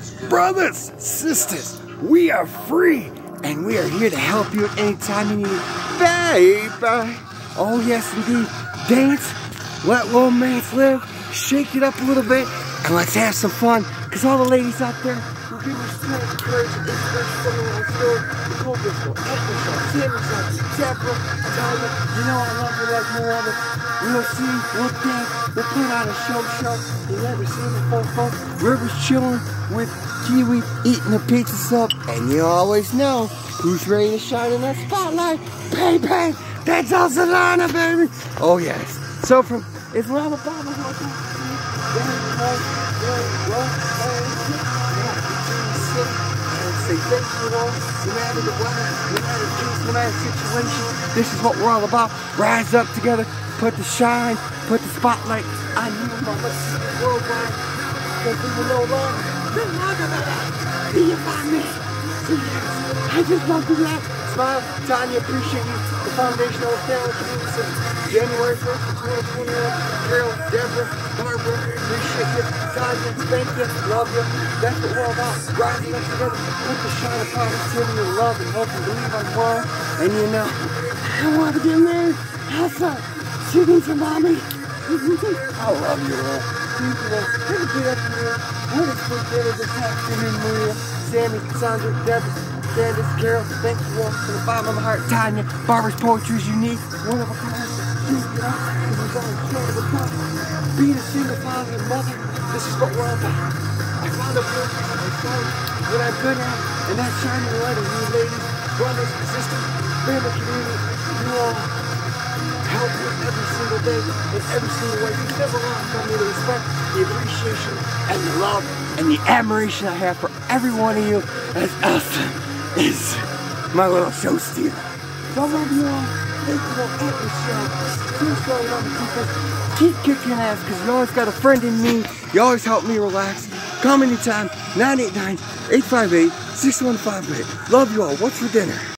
Brothers, sisters, we are free, and we are here to help you at any time you need it, baby. Oh yes, indeed. Dance, let romance live, shake it up a little bit, and let's have some fun. Cause all the ladies out there will give you strength, courage, and inspiration from the whole story. The Cobras, Elsa, Deborah, Tyler. You know I love you like no other. We'll sing, we'll dance, we'll put on a show. You never seen the folks. River's chilling with Kiwi, eating a pizza sub, and you always know who's ready to shine in that spotlight. Baby, that's Elsa, baby. Oh yes. So from it's around the bottom of my say thank you all, no matter the weather, no matter the peace, no matter the situation. This is what we're all about. Rise up together, put the shine, put the spotlight on you and my listeners worldwide. Because we will no longer be you by me. So yes, I just love to laugh. Smile, Tanya, appreciate you. The foundation of family community since January 1st, 2021. Carol, Deborah, Barbara, appreciate you. Tanya, thank you, love you. That's what we're all about. Rising up together, put the shine of positivity and love and hope and believe on one. And you know, I want to get married. Elsa, she needs your mommy. I love you all. Thank you all. Have a good afternoon. What a sweet dinner this afternoon, Maria, Sammy, Sandra, Deborah, Candace, Carol, thank you all from the bottom of my heart. Tanya, Barbara's poetry is unique, one of a kind. Being a single father and mother, this is what we're all about. I found a book, I found what I'm good at, and that's shining light on you ladies, brothers, sisters, family, community. You all help me every single day, in every single way. You never lost on me the respect, the appreciation, and the love, and the admiration I have for every one of you as Elsa is my little show stealer. So I love you all. Thank you all at the show. Please go love me, keep kicking ass, because you always got a friend in me. You always help me relax. Come anytime. 989-858-6158. Love you all. What's for dinner?